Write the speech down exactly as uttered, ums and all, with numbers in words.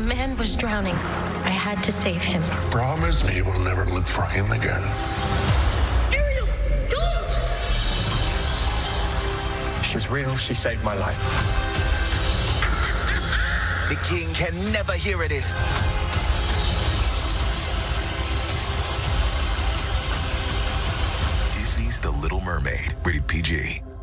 man was drowning. I had to save him. Promise me you will never look for him again. Ariel, don't! She's real. She saved my life. The king can never hear of this. Disney's The Little Mermaid, rated P G.